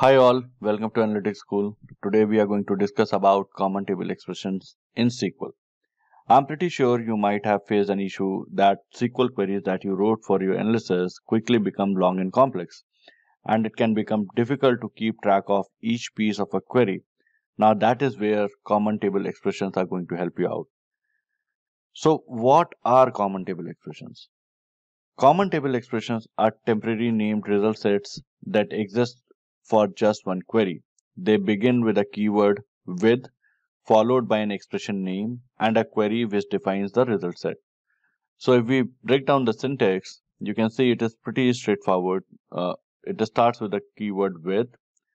Hi all, welcome to Analytics School. Today we are going to discuss about common table expressions in SQL. I'm pretty sure you might have faced an issue that SQL queries that you wrote for your analysis quickly become long and complex, and it can become difficult to keep track of each piece of a query. Now that is where common table expressions are going to help you out. So what are common table expressions? Common table expressions are temporary named result sets that exist for just one query. They begin with a keyword with, followed by an expression name and a query which defines the result set. So if we break down the syntax, you can see it is pretty straightforward. It starts with a keyword with,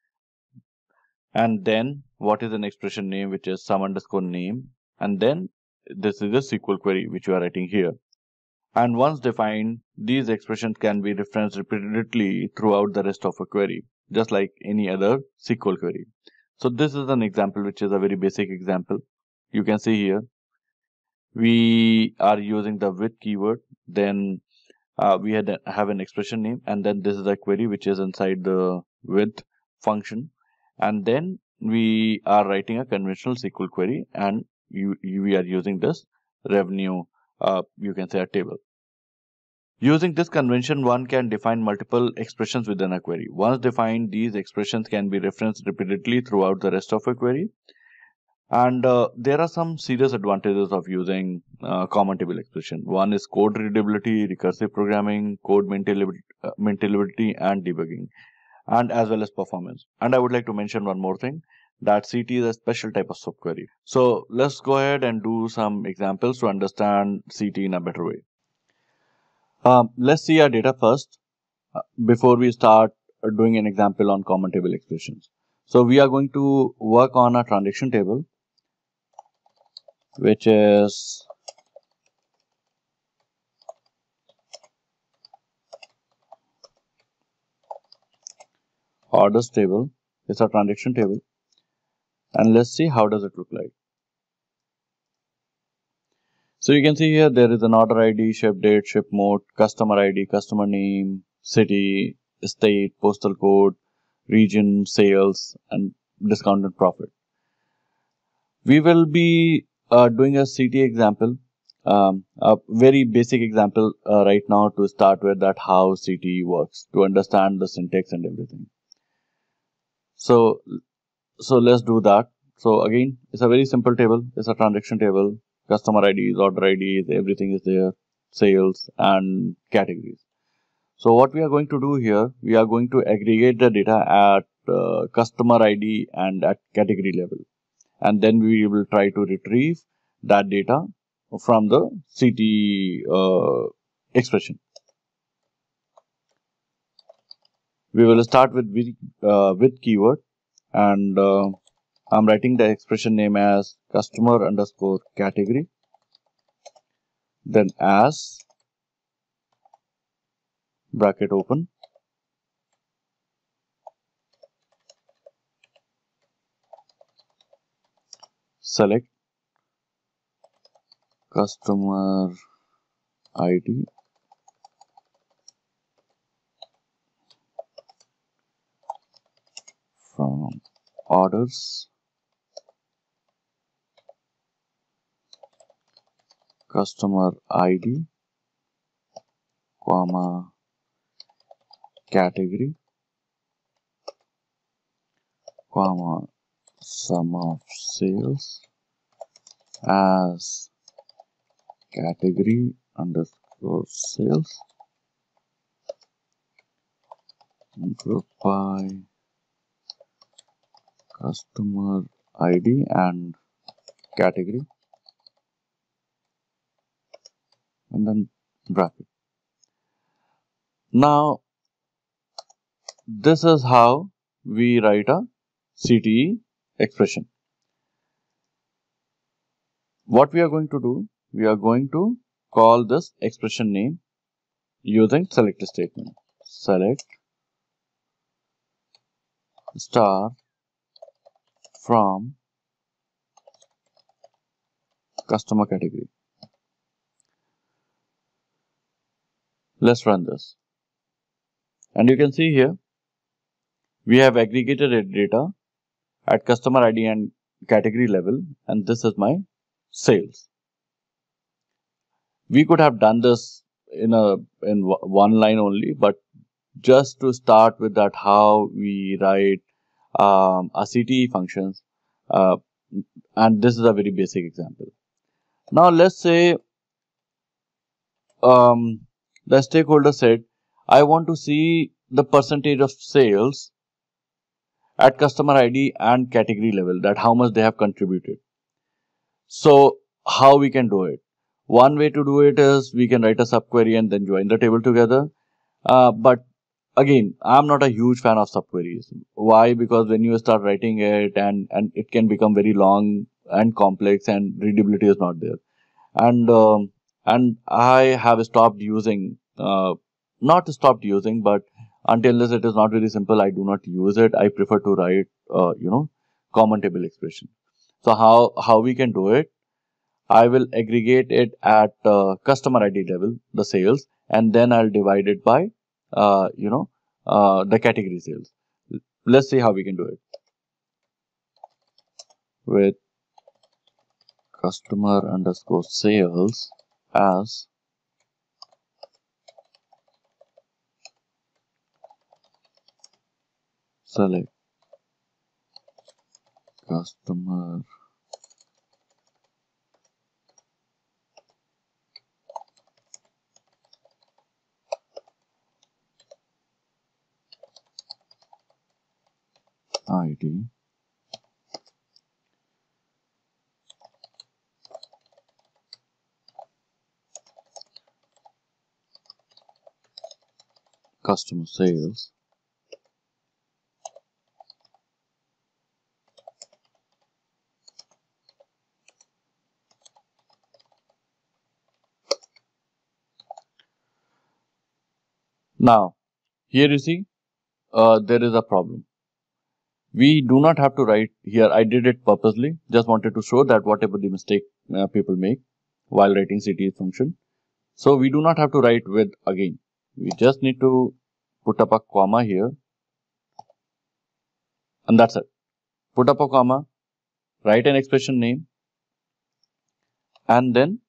and then what is an expression name, which is some underscore name, and then this is a SQL query which you are writing here. And once defined, these expressions can be referenced repeatedly throughout the rest of a query, just like any other SQL query. So this is an example which is a very basic example. You can see here, we are using the with keyword, then we have an expression name, and then this is a query which is inside the with function. And then we are writing a conventional SQL query, and we are using this revenue, you can say a table. Using this convention, one can define multiple expressions within a query. Once defined, these expressions can be referenced repeatedly throughout the rest of a query. And there are some serious advantages of using common table expression. One is code readability, recursive programming, code maintainability, and debugging, and as well as performance. And I would like to mention one more thing, that CT is a special type of subquery. So let's go ahead and do some examples to understand CT in a better way. Let's see our data first before we start doing an example on common table expressions. So we are going to work on a transaction table, which is orders table. It's a transaction table, and let's see how does it look like. So you can see here there is an order ID, ship date, ship mode, customer ID, customer name, city, state, postal code, region, sales, and discounted profit. We will be doing a CT example, a very basic example right now to start with, that how CT works, to understand the syntax and everything. So let's do that. So again, it's a very simple table. It's a transaction table. Customer IDs, order IDs, everything is there, sales and categories. So what we are going to do here, we are going to aggregate the data at customer ID and at category level. And then we will try to retrieve that data from the CT expression. We will start with keyword, and I'm writing the expression name as customer underscore category, then as bracket open, select customer ID from orders, customer ID, comma, category, comma, sum of sales as category underscore sales, group by customer ID and category, and then bracket. Now this is how we write a CTE expression. What we are going to do, we are going to call this expression name using select statement. Select star from customer category. Let's run this. And you can see here, We have aggregated data at customer ID and category level, and this is my sales. We could have done this in one line only, but just to start with that, how we write a CTE functions, uh, and this is a very basic example. Now let's say the stakeholder said, I want to see the percentage of sales at customer ID and category level, that how much they have contributed. So how we can do it? One way to do it is we can write a subquery and then join the table together. But again, I'm not a huge fan of subqueries. Why? Because when you start writing it, and it can become very long and complex, and readability is not there. And I have stopped using, not stopped using, but until this it is not very simple, I do not use it. I prefer to write, common table expression. So how we can do it? I will aggregate it at customer ID level, the sales, and then I'll divide it by, the category sales. Let's see how we can do it with customer underscore sales as select customer ID customer sales. Now, here you see, there is a problem. We do not have to write here. I did it purposely. Just wanted to show that whatever the mistake people make while writing CTE function. So we do not have to write with again. We just need to put up a comma here, and that's it. Put up a comma, write an expression name, and then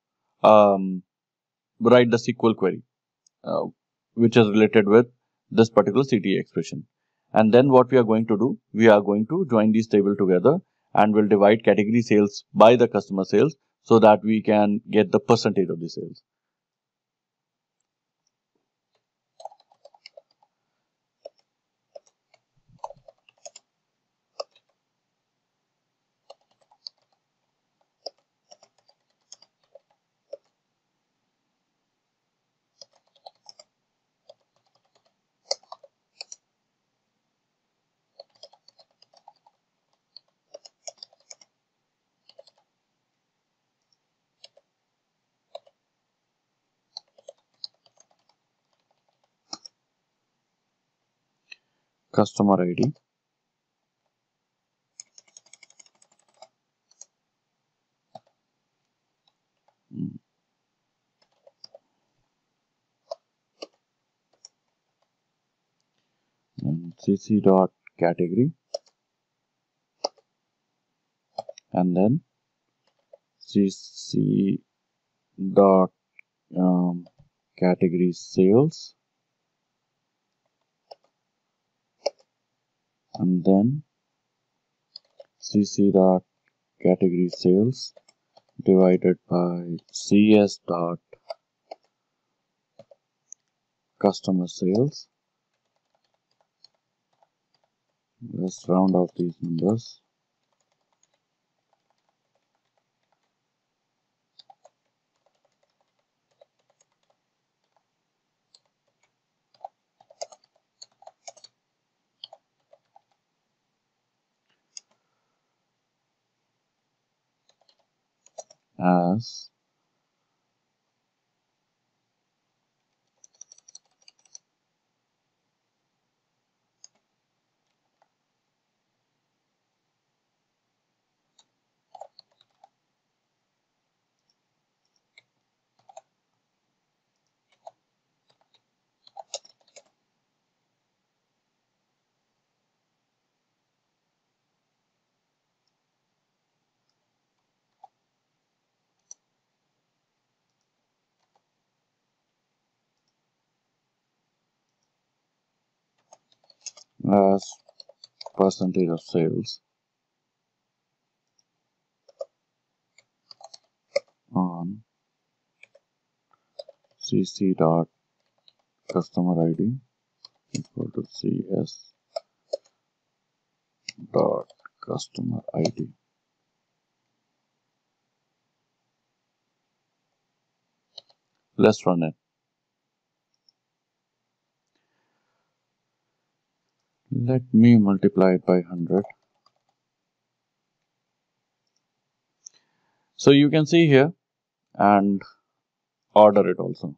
write the SQL query, uh, which is related with this particular CTE expression. And then what we are going to do, we are going to join these tables together, and we'll divide category sales by the customer sales so that we can get the percentage of the sales. Customer ID, and cc dot category, and then cc dot category sales, and then cc dot category sales divided by cs dot customer sales. Let's round off these numbers. As as percentage of sales on cc dot customer id equal to cs dot customer id. Let's run it. Let me multiply it by 100. So you can see here and order it also.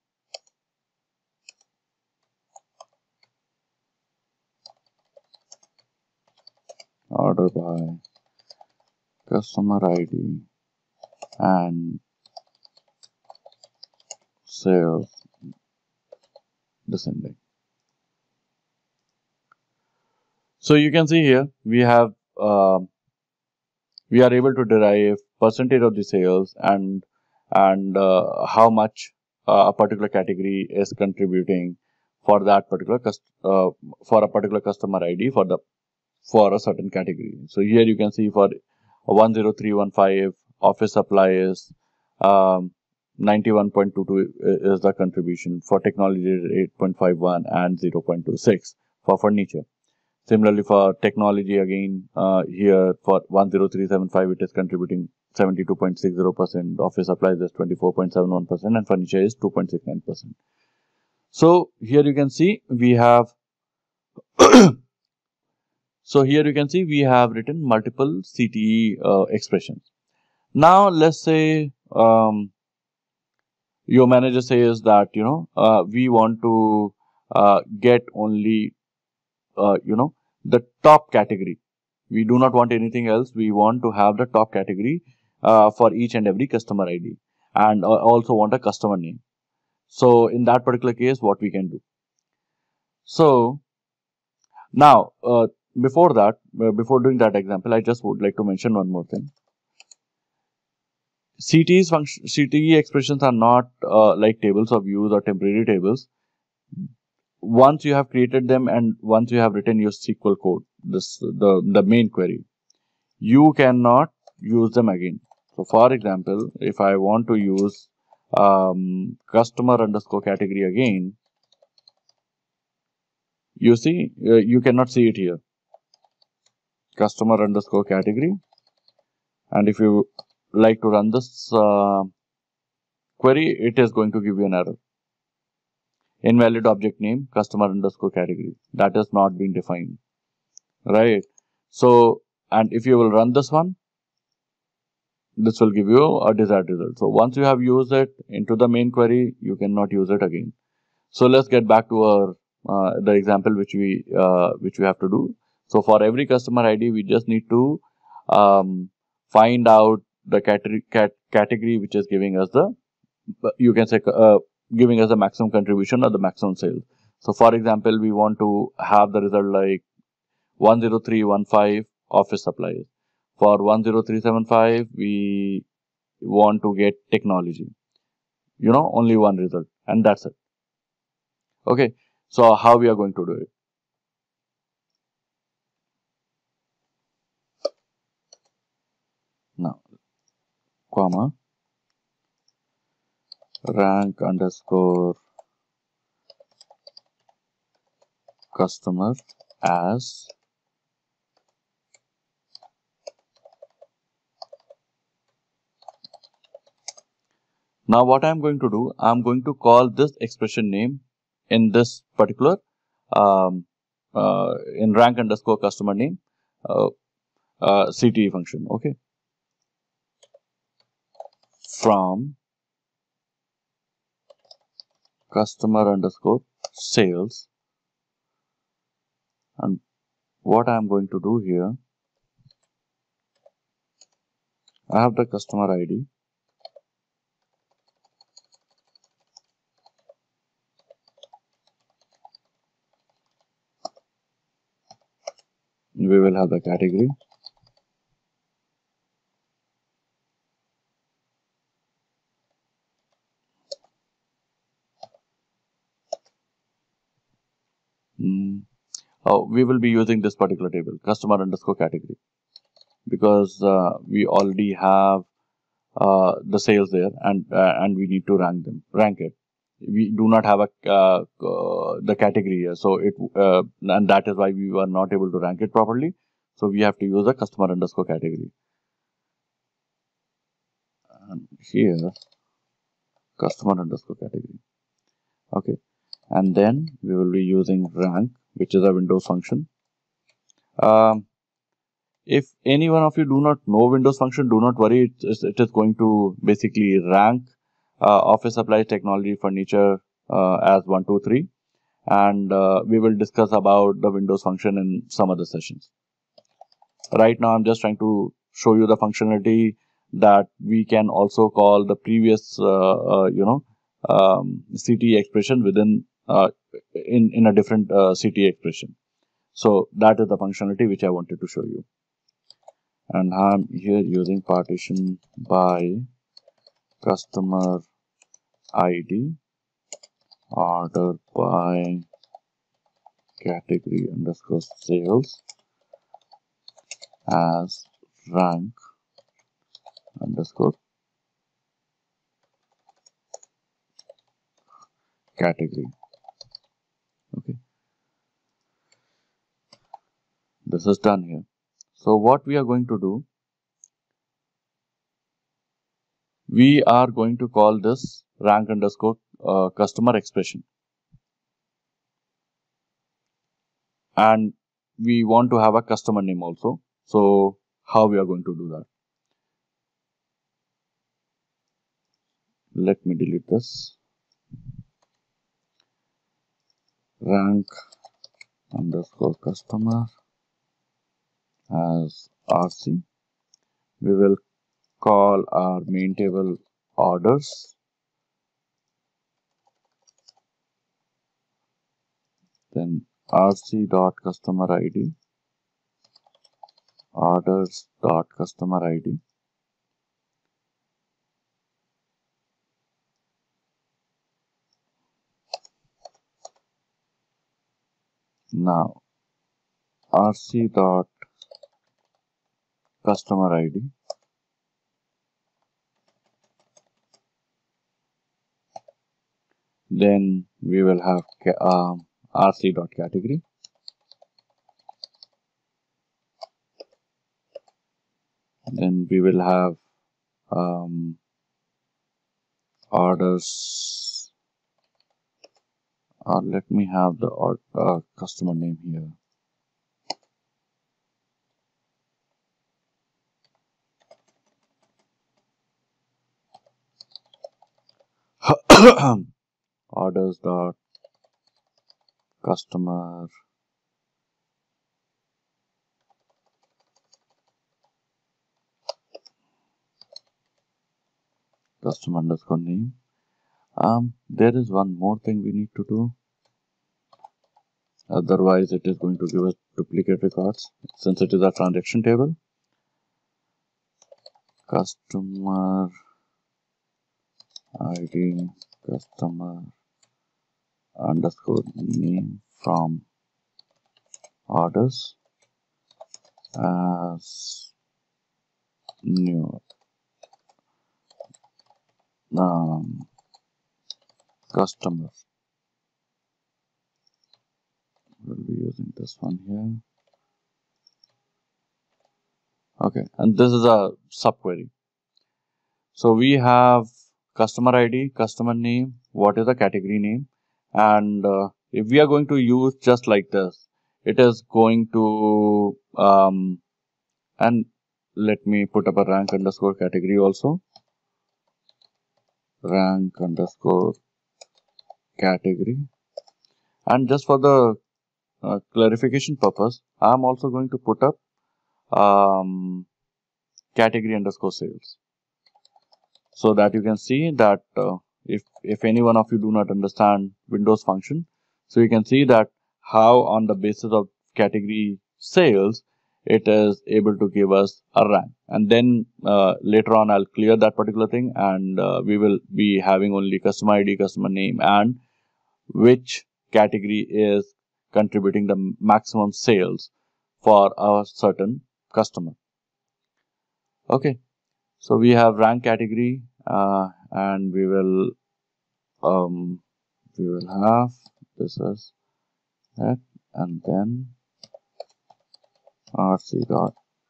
Order by customer ID and sales descending. So you can see here we have we are able to derive percentage of the sales and how much a particular category is contributing for that particular for a particular customer ID for a certain category. So here you can see for 10315 office supplies, 91.22 is the contribution. For technology 8.51 and 0.26 for furniture. Similarly for technology again, here for 10375 it is contributing 72.60%, office supplies is 24.71% and furniture is 2.69%. So here you can see we have so here you can see we have written multiple CTE expressions. Now let's say your manager says that we want to get only the top category. We do not want anything else. We want to have the top category for each and every customer ID and also want a customer name. So in that particular case, what we can do. So now before that, before doing that example, I just would like to mention one more thing. CTE expressions are not like tables of views or temporary tables. Once you have created them and once you have written your SQL code, the main query, you cannot use them again. So for example, if I want to use customer underscore category again, you see, you cannot see it here. Customer underscore category. And if you like to run this query, it is going to give you an error. Invalid object name, customer underscore category. That has not been defined. Right. So, and if you will run this one, this will give you a desired result. So once you have used it into the main query, you cannot use it again. So let's get back to our the example which we have to do. So for every customer ID, we just need to find out the category which is giving us the giving us the maximum contribution or the maximum sale. So for example, we want to have the result like 10315 office supplies. For 10375, we want to get technology. Only one result, and that's it. Okay, so how we are going to do it? Now, comma, rank underscore customer as now what I'm going to do, I'm going to call this expression name in this particular in rank underscore customer name CTE function. Okay, from customer underscore sales, and what I'm going to do here, I have the customer ID. We will have the category. we will be using this particular table, customer underscore category, because we already have the sales there, and we need to rank it. We do not have a the category here, so and that is why we were not able to rank it properly. So we have to use a customer underscore category, and here customer underscore category. Okay, and then we will be using rank, which is a Windows function. If any one of you do not know Windows function, do not worry. It is going to basically rank office supplies, technology, furniture as 1, 2, 3, and we will discuss about the Windows function in some other sessions. Right now, I'm just trying to show you the functionality that we can also call the previous, CTE expression within in a different CTE expression. So that is the functionality which I wanted to show you. And I'm here using partition by customer ID, order by category underscore sales as rank underscore category. Okay, this is done here. So what we are going to do, we are going to call this rank underscore customer expression, and we want to have a customer name also. So how we are going to do that? Let me delete this. Rank underscore customer as RC. We will call our main table orders. Then RC dot customer ID, orders dot customer ID. Now RC dot customer ID, then we will have RC dot category, then we will have orders, or let me have the customer name here. Orders dot customer underscore name. There is one more thing we need to do, otherwise it is going to give us duplicate records, since it is a transaction table. Customer ID, customer underscore name from orders as new customer. We'll be using this one here. Okay, and this is a subquery. So we have customer ID, customer name, what is the category name, and if we are going to use just like this, it is going to and let me put up a rank underscore category also. Rank underscore category, and just for the clarification purpose, I'm also going to put up category underscore sales, so that you can see that if any one of you do not understand Windows function, so you can see that how on the basis of category sales it is able to give us a rank, and then later on I'll clear that particular thing, and we will be having only customer ID, customer name, and which category is contributing the maximum sales for a certain customer. Okay, so we have rank category, and we will have this as that, and then rc dot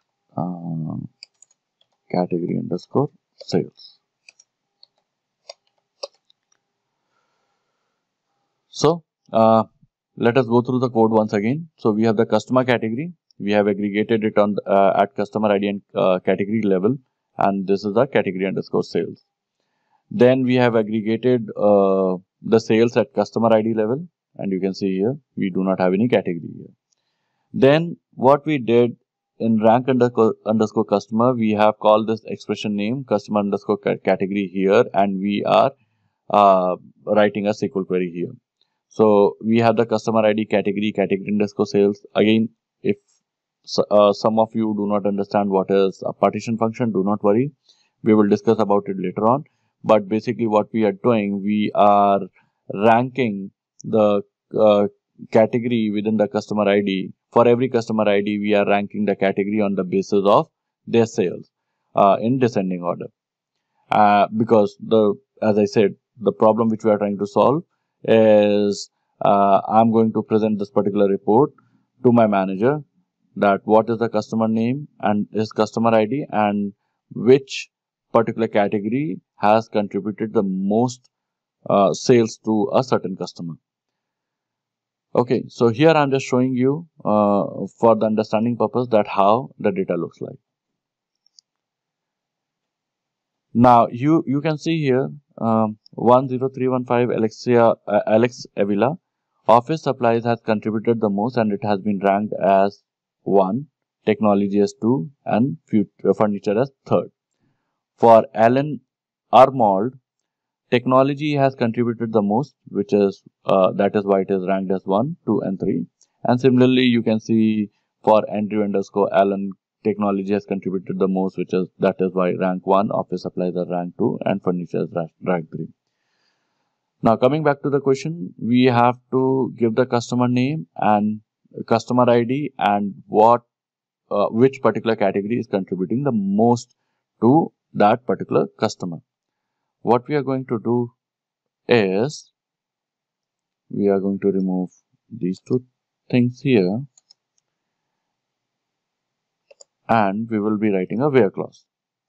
category underscore sales. So let us go through the code once again. So we have the customer category. We have aggregated it on at customer ID and category level, and this is the category underscore sales. Then we have aggregated the sales at customer ID level, and you can see here we do not have any category here. Then what we did in rank underscore customer, we have called this expression name customer underscore category here, and we are writing a SQL query here. So we have the customer ID category underscore sales. Again, if some of you do not understand what is a partition function, do not worry. We will discuss about it later on. But basically what we are doing, we are ranking the category within the customer ID. For every customer ID, we are ranking the category on the basis of their sales in descending order. Because as I said, the problem which we are trying to solve is I'm going to present this particular report to my manager, that what is the customer name and his customer ID and which particular category has contributed the most sales to a certain customer. Okay, so here I'm just showing you for the understanding purpose that how the data looks like. Now you can see here 10315 Alex Avila. Office supplies has contributed the most and it has been ranked as 1, technology as 2, and furniture as 3rd. For Alan Armold, technology has contributed the most, which is that is why it is ranked as 1, 2, and 3. And similarly, you can see for Andrew underscore Alan, technology has contributed the most, which is that is why rank 1, office supplies are rank 2, and furniture is rank 3. Now coming back to the question, we have to give the customer name and customer ID and which particular category is contributing the most to that particular customer. What we are going to do is we are going to remove these two things here, and we will be writing a where clause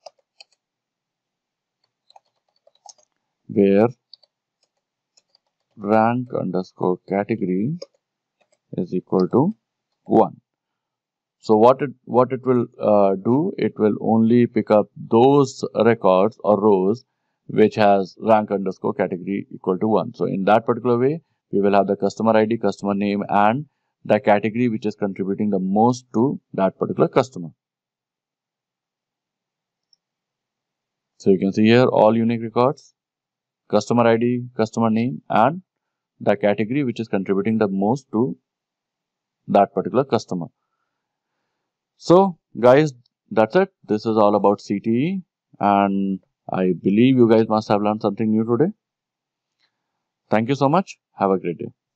where rank underscore category is equal to 1. So what it will do, it will only pick up those records or rows which has rank underscore category equal to 1. So in that particular way, we will have the customer ID, customer name, and the category which is contributing the most to that particular customer. So you can see here all unique records, customer ID, customer name, and the category which is contributing the most to that particular customer. So guys, that's it. This is all about CTE, and I believe you guys must have learned something new today. Thank you so much. Have a great day.